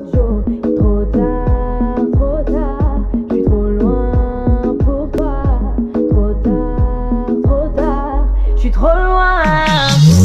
Joe. Trop tard, trop tard. Je suis trop loin pour toi. Trop tard, trop tard. Je suis trop loin.